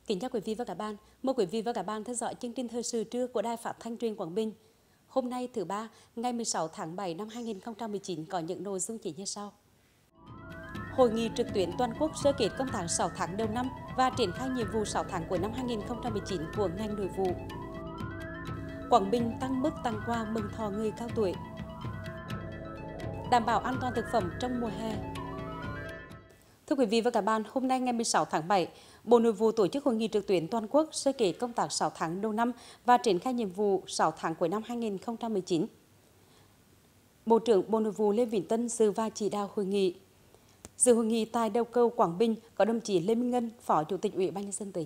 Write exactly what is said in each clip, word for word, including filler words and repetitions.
Kính chào quý vị và các bạn. Mời quý vị và các bạn theo dõi chương trình thời sự trưa của Đài Phát thanh Truyền Quảng Bình. Hôm nay thứ ba, ngày mười sáu tháng bảy năm hai nghìn không trăm mười chín có những nội dung chính như sau. Hội nghị trực tuyến toàn quốc sơ kết công tác sáu tháng đầu năm và triển khai nhiệm vụ sáu tháng cuối năm hai nghìn không trăm mười chín của ngành nội vụ. Quảng Bình tăng mức tặng quà mừng thọ người cao tuổi. Đảm bảo an toàn thực phẩm trong mùa hè. Thưa quý vị và các bạn, hôm nay ngày mười sáu tháng bảy, Bộ Nội vụ tổ chức hội nghị trực tuyến toàn quốc sơ kết công tác sáu tháng đầu năm và triển khai nhiệm vụ sáu tháng cuối năm hai nghìn không trăm mười chín. Bộ trưởng Bộ Nội vụ Lê Vĩnh Tân dự và chỉ đạo hội nghị. Dự hội nghị tại đầu cầu Quảng Bình có đồng chí Lê Minh Ngân, Phó Chủ tịch Ủy ban nhân dân tỉnh.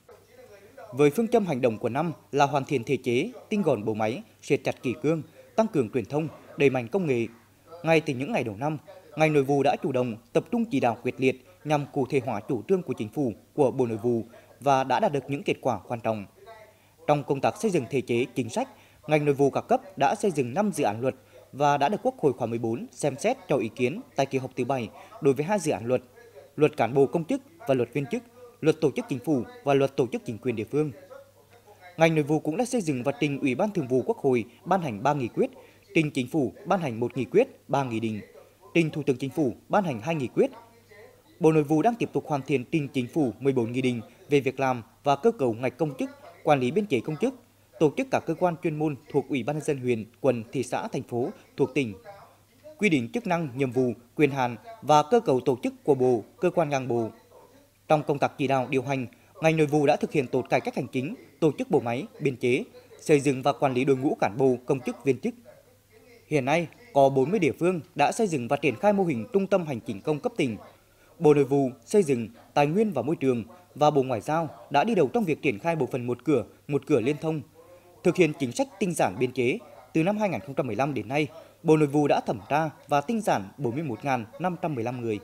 Với phương châm hành động của năm là hoàn thiện thể chế, tinh gọn bộ máy, siết chặt kỷ cương, tăng cường truyền thông, đẩy mạnh công nghệ. Ngay từ những ngày đầu năm, ngành nội vụ đã chủ động tập trung chỉ đạo quyết liệt nhằm cụ thể hóa chủ trương của chính phủ, của Bộ Nội vụ và đã đạt được những kết quả quan trọng. Trong công tác xây dựng thể chế chính sách, ngành nội vụ các cấp đã xây dựng năm dự án luật và đã được Quốc hội khóa mười bốn xem xét cho ý kiến tại kỳ họp thứ bảy đối với hai dự án luật: Luật cán bộ công chức và Luật viên chức, Luật tổ chức chính phủ và Luật tổ chức chính quyền địa phương. Ngành nội vụ cũng đã xây dựng và trình Ủy ban Thường vụ Quốc hội ban hành ba nghị quyết, trình Chính phủ ban hành một nghị quyết, ba nghị định, trình Thủ tướng Chính phủ ban hành hai nghị quyết. Bộ Nội vụ đang tiếp tục hoàn thiện trình Chính phủ mười bốn nghị định về việc làm và cơ cấu ngạch công chức, quản lý biên chế công chức, tổ chức các cơ quan chuyên môn thuộc Ủy ban nhân dân huyện, quận, thị xã, thành phố thuộc tỉnh, quy định chức năng, nhiệm vụ, quyền hạn và cơ cấu tổ chức của bộ, cơ quan ngang bộ. Trong công tác chỉ đạo điều hành, ngành nội vụ đã thực hiện tốt cải cách hành chính, tổ chức bộ máy, biên chế, xây dựng và quản lý đội ngũ cán bộ, công chức, viên chức. Hiện nay, có bốn mươi địa phương đã xây dựng và triển khai mô hình trung tâm hành chính công cấp tỉnh. Bộ Nội vụ, Xây dựng, Tài nguyên và Môi trường và Bộ Ngoại giao đã đi đầu trong việc triển khai bộ phận một cửa, một cửa liên thông. Thực hiện chính sách tinh giản biên chế, từ năm hai nghìn không trăm mười lăm đến nay, Bộ Nội vụ đã thẩm tra và tinh giản bốn mươi mốt nghìn năm trăm mười lăm người.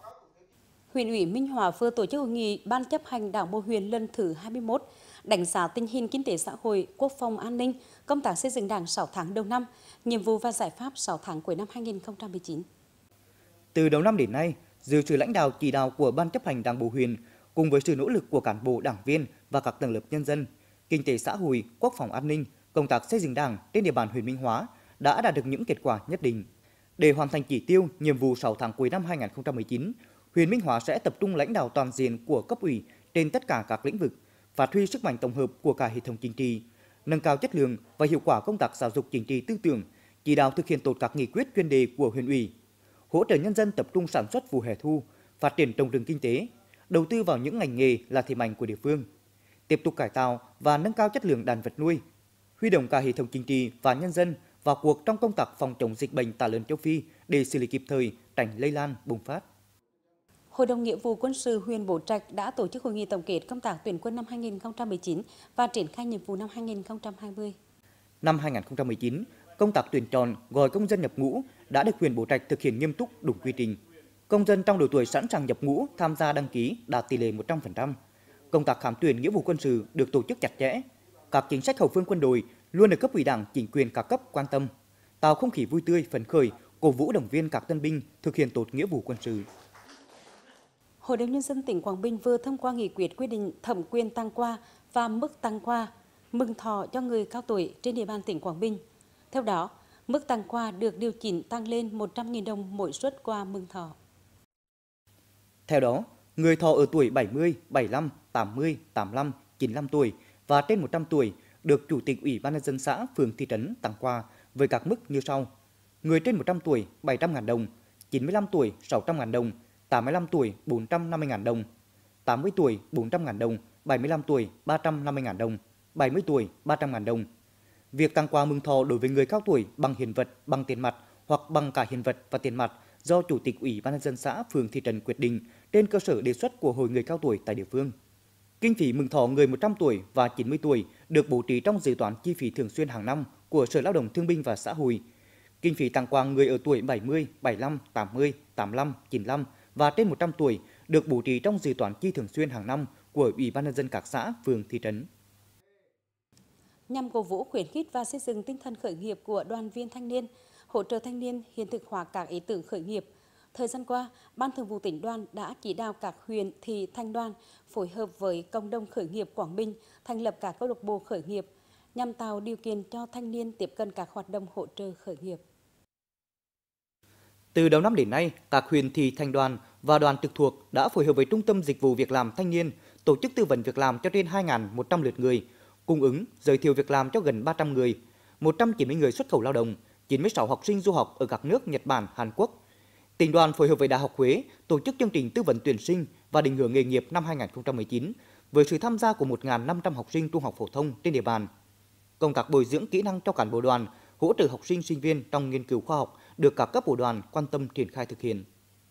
Huyện ủy Minh Hòa vừa tổ chức hội nghị Ban chấp hành Đảng bộ huyện lần thứ hai mươi mốt, đánh giá tình hình kinh tế xã hội, quốc phòng an ninh, công tác xây dựng Đảng sáu tháng đầu năm, nhiệm vụ và giải pháp sáu tháng cuối năm hai nghìn không trăm mười chín. Từ đầu năm đến nay, dưới sự lãnh đạo chỉ đạo của Ban chấp hành Đảng bộ huyện, cùng với sự nỗ lực của cán bộ, đảng viên và các tầng lớp nhân dân, kinh tế xã hội, quốc phòng an ninh, công tác xây dựng Đảng trên địa bàn huyện Minh Hóa đã đạt được những kết quả nhất định. Để hoàn thành chỉ tiêu, nhiệm vụ sáu tháng cuối năm hai nghìn không trăm mười chín, huyện Minh Hóa sẽ tập trung lãnh đạo toàn diện của cấp ủy trên tất cả các lĩnh vực, phát huy sức mạnh tổng hợp của cả hệ thống chính trị, nâng cao chất lượng và hiệu quả công tác giáo dục chính trị tư tưởng, chỉ đạo thực hiện tốt các nghị quyết chuyên đề của huyện ủy, hỗ trợ nhân dân tập trung sản xuất vụ hè thu, phát triển trồng rừng kinh tế, đầu tư vào những ngành nghề là thế mạnh của địa phương, tiếp tục cải tạo và nâng cao chất lượng đàn vật nuôi, huy động cả hệ thống chính trị và nhân dân vào cuộc trong công tác phòng chống dịch bệnh tả lợn châu Phi để xử lý kịp thời, tránh lây lan bùng phát. Hội đồng Nghĩa vụ Quân sự huyện Bố Trạch đã tổ chức hội nghị tổng kết công tác tuyển quân năm hai nghìn không trăm mười chín và triển khai nhiệm vụ năm hai nghìn không trăm hai mươi. Năm hai nghìn không trăm mười chín, công tác tuyển chọn gọi công dân nhập ngũ đã được huyện Bố Trạch thực hiện nghiêm túc, đúng quy trình. Công dân trong độ tuổi sẵn sàng nhập ngũ tham gia đăng ký đạt tỷ lệ một trăm phần trăm. Công tác khám tuyển nghĩa vụ quân sự được tổ chức chặt chẽ. Các chính sách hậu phương quân đội luôn được cấp ủy Đảng, chính quyền các cấp quan tâm, tạo không khí vui tươi, phấn khởi, cổ vũ động viên các tân binh thực hiện tốt nghĩa vụ quân sự. Hội đồng nhân dân tỉnh Quảng Bình vừa thông qua nghị quyết quy định thẩm quyền tặng quà và mức tặng quà mừng thọ cho người cao tuổi trên địa bàn tỉnh Quảng Bình. Theo đó, mức tặng quà được điều chỉnh tăng lên một trăm nghìn đồng mỗi suất quà mừng thọ. Theo đó, người thọ ở tuổi bảy mươi, bảy mươi lăm, tám mươi, tám mươi lăm, chín mươi lăm tuổi và trên một trăm tuổi được Chủ tịch Ủy ban nhân dân xã, phường, thị trấn tặng quà với các mức như sau: người trên một trăm tuổi bảy trăm nghìn đồng, chín mươi lăm tuổi sáu trăm nghìn đồng, tám mươi lăm tuổi bốn trăm năm mươi nghìn đồng, tám mươi tuổi bốn trăm nghìn đồng, bảy mươi lăm tuổi ba trăm năm mươi nghìn đồng, bảy mươi tuổi ba trăm nghìn đồng. Việc tặng quà mừng thọ đối với người cao tuổi bằng hiện vật, bằng tiền mặt hoặc bằng cả hiện vật và tiền mặt do Chủ tịch Ủy ban nhân dân xã, phường, thị trấn quyết định trên cơ sở đề xuất của Hội người cao tuổi tại địa phương. Kinh phí mừng thọ người một trăm tuổi và chín mươi tuổi được bố trí trong dự toán chi phí thường xuyên hàng năm của Sở Lao động Thương binh và Xã hội. Kinh phí tặng quà người ở tuổi bảy mươi, bảy mươi lăm, tám mươi, tám mươi lăm, chín mươi lăm và trên một trăm tuổi được bố trí trong dự toán chi thường xuyên hàng năm của Ủy ban nhân dân các xã, phường, thị trấn. Nhằm cổ vũ khuyến khích và xây dựng tinh thần khởi nghiệp của đoàn viên thanh niên, hỗ trợ thanh niên hiện thực hóa các ý tưởng khởi nghiệp, Thời gian qua, Ban Thường vụ Tỉnh đoàn đã chỉ đạo các huyện, thị, thành đoàn phối hợp với cộng đồng khởi nghiệp Quảng Bình thành lập các câu lạc bộ khởi nghiệp nhằm tạo điều kiện cho thanh niên tiếp cận các hoạt động hỗ trợ khởi nghiệp. Từ đầu năm đến nay, các huyện, thị, thành đoàn và đoàn trực thuộc đã phối hợp với Trung tâm Dịch vụ Việc làm Thanh niên tổ chức tư vấn việc làm cho trên hai nghìn một trăm lượt người, cung ứng giới thiệu việc làm cho gần ba trăm người, một trăm chín mươi người xuất khẩu lao động, chín mươi sáu học sinh du học ở các nước Nhật Bản, Hàn Quốc. Tỉnh đoàn phối hợp với Đại học Huế tổ chức chương trình tư vấn tuyển sinh và định hướng nghề nghiệp năm hai nghìn không trăm mười chín với sự tham gia của một nghìn năm trăm học sinh trung học phổ thông trên địa bàn. Công tác bồi dưỡng kỹ năng cho cán bộ đoàn, hỗ trợ học sinh sinh viên trong nghiên cứu khoa học được các cấp bộ đoàn quan tâm triển khai thực hiện.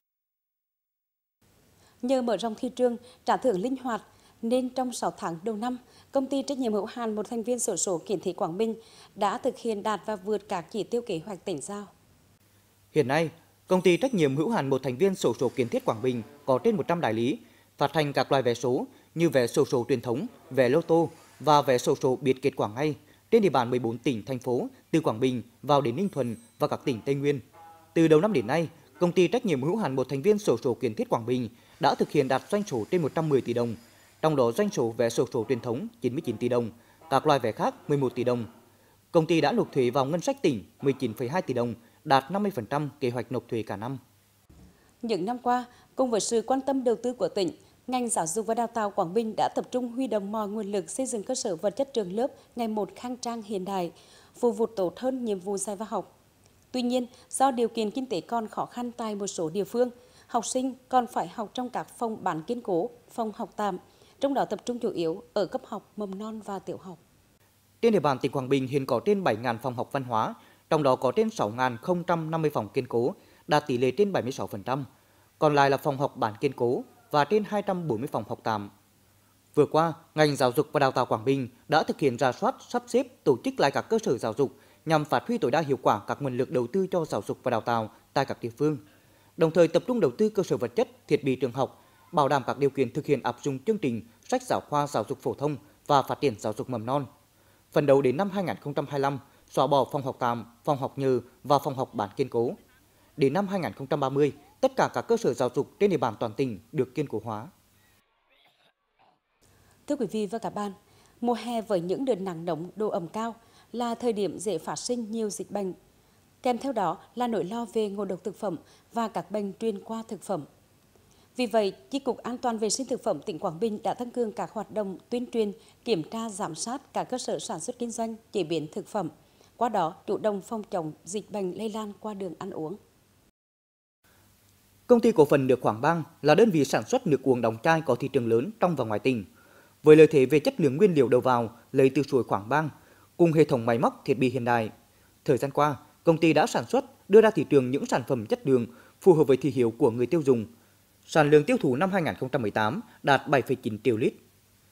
Nhờ mở rộng thị trường, trả thưởng linh hoạt nên trong sáu tháng đầu năm, công ty trách nhiệm hữu hạn một thành viên xổ số Kiến Thiết Quảng Bình đã thực hiện đạt và vượt các chỉ tiêu kế hoạch tỉnh giao. Hiện nay, công ty trách nhiệm hữu hạn một thành viên xổ số Kiến Thiết Quảng Bình có trên một trăm đại lý phát hành các loại vé số như vé xổ số truyền thống, vé lô tô và vé xổ số biết kết quả ngay trên địa bàn mười bốn tỉnh thành phố từ Quảng Bình vào đến Ninh Thuận và các tỉnh Tây Nguyên. Từ đầu năm đến nay, công ty trách nhiệm hữu hạn một thành viên xổ số Kiến Thiết Quảng Bình đã thực hiện đạt doanh số trên một trăm mười tỷ đồng, trong đó doanh số vé xổ số truyền thống chín mươi chín tỷ đồng, các loại vé khác mười một tỷ đồng. Công ty đã nộp thuế vào ngân sách tỉnh mười chín phẩy hai tỷ đồng, đạt năm mươi phần trăm kế hoạch nộp thuế cả năm. Những năm qua, cùng với sự quan tâm đầu tư của tỉnh, ngành giáo dục và đào tạo Quảng Bình đã tập trung huy động mọi nguồn lực xây dựng cơ sở vật chất trường lớp ngày một khang trang hiện đại, phục vụ tốt hơn nhiệm vụ dạy và học. Tuy nhiên, do điều kiện kinh tế còn khó khăn tại một số địa phương, học sinh còn phải học trong các phòng bán kiên cố, phòng học tạm, trong đó tập trung chủ yếu ở cấp học mầm non và tiểu học. Trên địa bàn tỉnh Quảng Bình hiện có trên bảy nghìn phòng học văn hóa, trong đó có trên sáu nghìn không trăm năm mươi phòng kiên cố, đạt tỷ lệ trên bảy mươi sáu phần trăm. Còn lại là phòng học bán kiên cố và trên hai trăm bốn mươi phòng học tạm. Vừa qua, ngành giáo dục và đào tạo Quảng Bình đã thực hiện rà soát, sắp xếp, tổ chức lại các cơ sở giáo dục nhằm phát huy tối đa hiệu quả các nguồn lực đầu tư cho giáo dục và đào tạo tại các địa phương. Đồng thời tập trung đầu tư cơ sở vật chất, thiết bị trường học, bảo đảm các điều kiện thực hiện áp dụng chương trình sách giáo khoa giáo dục phổ thông và phát triển giáo dục mầm non. Phấn đấu đến năm hai nghìn không trăm hai mươi lăm, xóa bỏ phòng học tạm, phòng học nhờ và phòng học bán kiên cố. Đến năm hai nghìn không trăm ba mươi, tất cả các cơ sở giáo dục trên địa bàn toàn tỉnh được kiên cố hóa. Thưa quý vị và các bạn, mùa hè với những đợt nắng nóng, độ ẩm cao là thời điểm dễ phát sinh nhiều dịch bệnh. Kèm theo đó là nỗi lo về ngộ độc thực phẩm và các bệnh truyền qua thực phẩm. Vì vậy, Chi cục An toàn vệ sinh thực phẩm tỉnh Quảng Bình đã tăng cường các hoạt động tuyên truyền, kiểm tra, giám sát các cơ sở sản xuất kinh doanh, chế biến thực phẩm. Qua đó, chủ động phòng chống dịch bệnh lây lan qua đường ăn uống. Công ty cổ phần nước Quảng Bang là đơn vị sản xuất nước uống đóng chai có thị trường lớn trong và ngoài tỉnh. Với lợi thế về chất lượng nguyên liệu đầu vào lấy từ suối Quảng Bang, cùng hệ thống máy móc thiết bị hiện đại, thời gian qua, công ty đã sản xuất, đưa ra thị trường những sản phẩm chất lượng phù hợp với thị hiếu của người tiêu dùng. Sản lượng tiêu thụ năm hai nghìn không trăm mười tám đạt bảy phẩy chín triệu lít.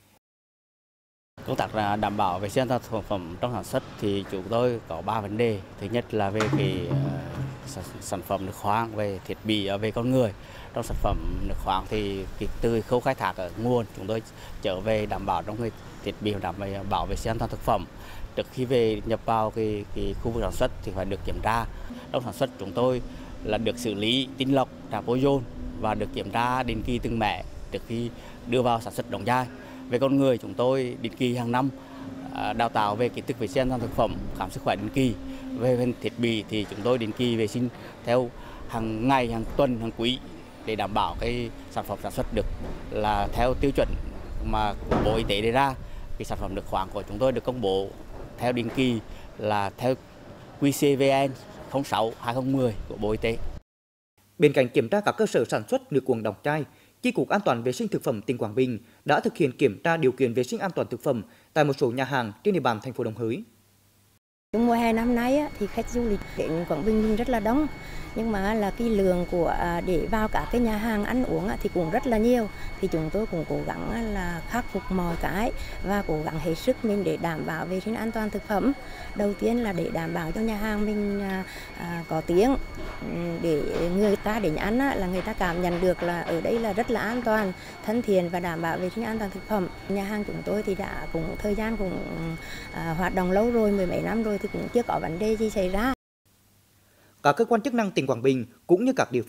Công tác đảm bảo vệ sinh an toàn thực phẩm trong sản xuất thì chúng tôi có ba vấn đề. Thứ nhất là về cái uh, sản phẩm nước khoáng, về thiết bị, về con người. Trong sản phẩm nước khoáng thì từ khâu khai thác ở nguồn chúng tôi trở về đảm bảo trong cái thiết bị đảm bảo vệ sinh an toàn thực phẩm. Trước khi về nhập vào cái, cái khu vực sản xuất thì phải được kiểm tra. Trong sản xuất chúng tôi là được xử lý tinh lọc, trap ozone và được kiểm tra định kỳ từng mẻ trước khi đưa vào sản xuất đóng chai. Về con người, chúng tôi định kỳ hàng năm đào tạo về kiến thức vệ sinh an toàn thực phẩm, khám sức khỏe định kỳ. Về thiết bị thì chúng tôi định kỳ vệ sinh theo hàng ngày, hàng tuần, hàng quý để đảm bảo cái sản phẩm sản xuất được là theo tiêu chuẩn mà của Bộ Y tế đề ra. Cái sản phẩm nước khoáng của chúng tôi được công bố theo định kỳ là theo quy xê vê en không sáu hai không một không của Bộ Y tế. Bên cạnh kiểm tra các cơ sở sản xuất nước uống đóng chai, Chi cục An toàn vệ sinh thực phẩm tỉnh Quảng Bình đã thực hiện kiểm tra điều kiện vệ sinh an toàn thực phẩm tại một số nhà hàng trên địa bàn thành phố Đồng Hới. Trong mùa hè năm nay thì khách du lịch đến Quảng Bình rất là đông, nhưng mà là cái lượng của để vào các cái nhà hàng ăn uống thì cũng rất là nhiều. Thì chúng tôi cũng cố gắng là khắc phục mọi cái và cố gắng hết sức mình để đảm bảo vệ sinh an toàn thực phẩm. Đầu tiên là để đảm bảo cho nhà hàng mình à, có tiếng, để người ta đến ăn là người ta cảm nhận được là ở đây là rất là an toàn, thân thiện và đảm bảo vệ sinh an toàn thực phẩm. Nhà hàng chúng tôi thì đã cũng thời gian cũng à, hoạt động lâu rồi, mười mấy năm rồi thì cũng chưa có vấn đề gì xảy ra. Các cơ quan chức năng tỉnh Quảng Bình cũng như các địa phương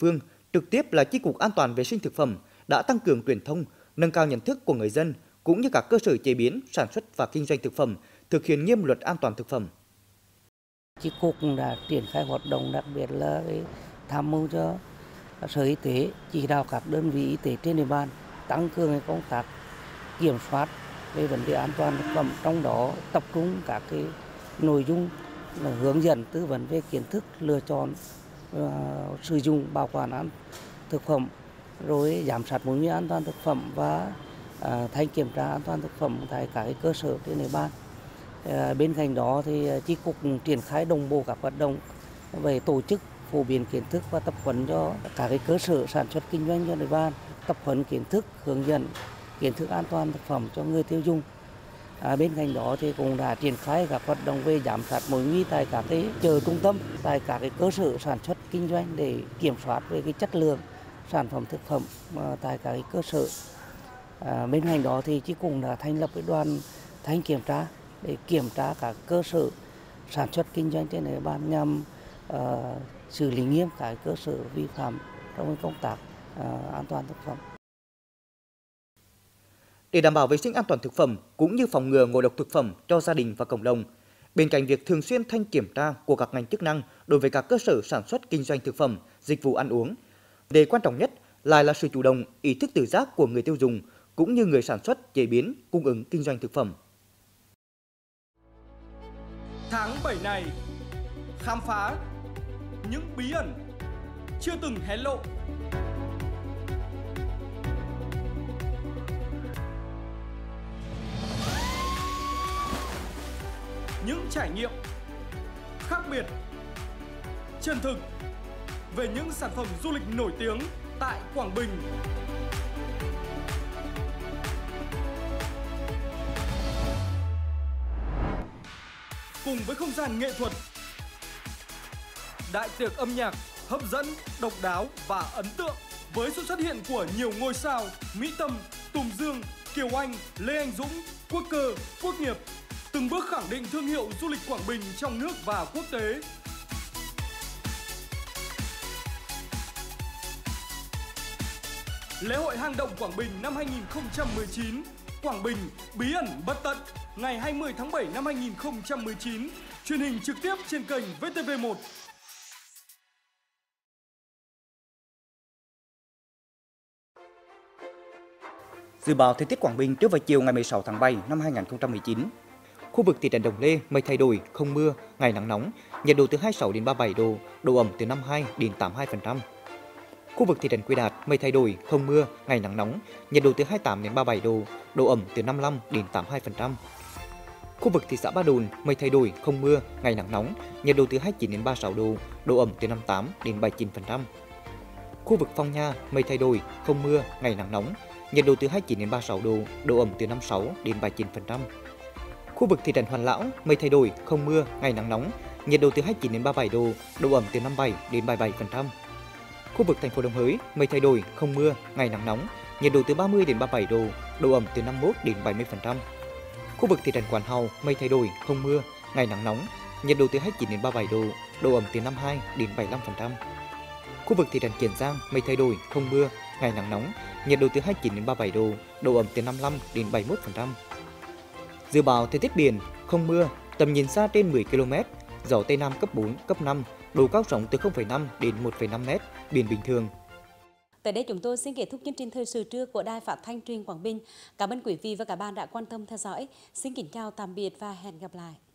Trực tiếp là Chi cục An toàn vệ sinh thực phẩm đã tăng cường truyền thông, nâng cao nhận thức của người dân cũng như các cơ sở chế biến, sản xuất và kinh doanh thực phẩm thực hiện nghiêm luật an toàn thực phẩm. Chi cục đã triển khai hoạt động, đặc biệt là tham mưu cho Sở Y tế chỉ đạo các đơn vị y tế trên địa bàn tăng cường công tác kiểm soát về vấn đề an toàn thực phẩm, trong đó tập trung các cái nội dung là hướng dẫn tư vấn về kiến thức lựa chọn và sử dụng bảo quản an thực phẩm, rồi giám sát mối nguy an toàn thực phẩm và à, thanh kiểm tra an toàn thực phẩm tại các cái cơ sở trên địa bàn. À, bên cạnh đó thì Chi cục triển khai đồng bộ các hoạt động về tổ chức phổ biến kiến thức và tập huấn cho các cái cơ sở sản xuất kinh doanh trên địa bàn, tập huấn kiến thức, hướng dẫn kiến thức an toàn thực phẩm cho người tiêu dùng. À, bên cạnh đó thì cũng đã triển khai các hoạt động về giám sát mối nguy tại các cái chợ trung tâm, tại các cái cơ sở sản xuất kinh doanh để kiểm soát về cái chất lượng sản phẩm thực phẩm mà tại các cái cơ sở. À, bên cạnh đó thì Chi cục đã thành lập cái đoàn thanh kiểm tra để kiểm tra các cơ sở sản xuất kinh doanh trên địa bàn nhằm uh, xử lý nghiêm các cơ sở vi phạm trong công tác uh, an toàn thực phẩm. Để đảm bảo vệ sinh an toàn thực phẩm cũng như phòng ngừa ngộ độc thực phẩm cho gia đình và cộng đồng, bên cạnh việc thường xuyên thanh kiểm tra của các ngành chức năng đối với các cơ sở sản xuất kinh doanh thực phẩm, dịch vụ ăn uống, đề quan trọng nhất lại là sự chủ động, ý thức tự giác của người tiêu dùng cũng như người sản xuất, chế biến, cung ứng kinh doanh thực phẩm. Tháng bảy này, khám phá những bí ẩn chưa từng hé lộ. Những trải nghiệm khác biệt, chân thực về những sản phẩm du lịch nổi tiếng tại Quảng Bình. Cùng với không gian nghệ thuật, đại tiệc âm nhạc hấp dẫn, độc đáo và ấn tượng với sự xuất hiện của nhiều ngôi sao Mỹ Tâm, Tùng Dương, Kiều Anh, Lê Anh Dũng, Quốc Cơ, Quốc Nghiệp, từng bước khẳng định thương hiệu du lịch Quảng Bình trong nước và quốc tế. Lễ hội Hang động Quảng Bình năm hai nghìn không trăm mười chín, Quảng Bình bí ẩn bất tận, ngày hai mươi tháng bảy năm hai nghìn không trăm mười chín, truyền hình trực tiếp trên kênh vê tê vê một. Dự báo thời tiết Quảng Bình trưa và chiều ngày mười sáu tháng bảy năm hai nghìn không trăm mười chín. Khu vực thị trấn Đồng Lê mây thay đổi, không mưa, ngày nắng nóng, nhiệt độ từ hai mươi sáu đến ba mươi bảy độ, độ ẩm từ năm mươi hai đến tám mươi hai phần trăm. Khu vực thị trấn Quy Đạt mây thay đổi, không mưa, ngày nắng nóng, nhiệt độ từ hai mươi tám đến ba mươi bảy độ, độ ẩm từ năm mươi lăm đến tám mươi hai phần trăm. Khu vực thị xã Ba Đồn mây thay đổi, không mưa, ngày nắng nóng, nhiệt độ từ hai mươi chín đến ba mươi sáu độ, độ ẩm từ năm mươi tám đến bảy mươi chín phần trăm. Khu vực Phong Nha mây thay đổi, không mưa, ngày nắng nóng, nhiệt độ từ hai mươi chín đến ba mươi sáu độ, độ ẩm từ năm mươi sáu đến bảy mươi chín phần trăm. Khu vực thị trấn Hoàn Lão mây thay đổi, không mưa, ngày nắng nóng, nhiệt độ từ hai mươi chín đến ba mươi bảy độ, độ ẩm từ năm mươi bảy đến bảy mươi bảy phần trăm. Khu vực thành phố Đồng Hới mây thay đổi, không mưa, ngày nắng nóng, nhiệt độ từ ba mươi đến ba mươi bảy độ, độ ẩm từ năm mươi mốt đến bảy mươi phần trăm. Khu vực thị trấn Quán Hào mây thay đổi, không mưa, ngày nắng nóng, nhiệt độ từ hai mươi chín đến ba mươi bảy độ, độ ẩm từ năm mươi hai đến bảy mươi lăm phần trăm. Khu vực thị trấn Kiên Giang mây thay đổi, không mưa, ngày nắng nóng, nhiệt độ từ hai mươi chín đến ba mươi bảy độ, độ ẩm từ năm mươi lăm đến bảy mươi mốt phần trăm. Dự báo thời tiết biển, không mưa, tầm nhìn xa trên mười ki lô mét, gió Tây Nam cấp bốn, cấp năm, độ cao sóng từ không phẩy năm đến một phẩy năm mét, biển bình thường. Tới đây chúng tôi xin kết thúc chương trình thời sự trưa của Đài Phát thanh Truyền Quảng Bình. Cảm ơn quý vị và các bạn đã quan tâm theo dõi. Xin kính chào tạm biệt và hẹn gặp lại.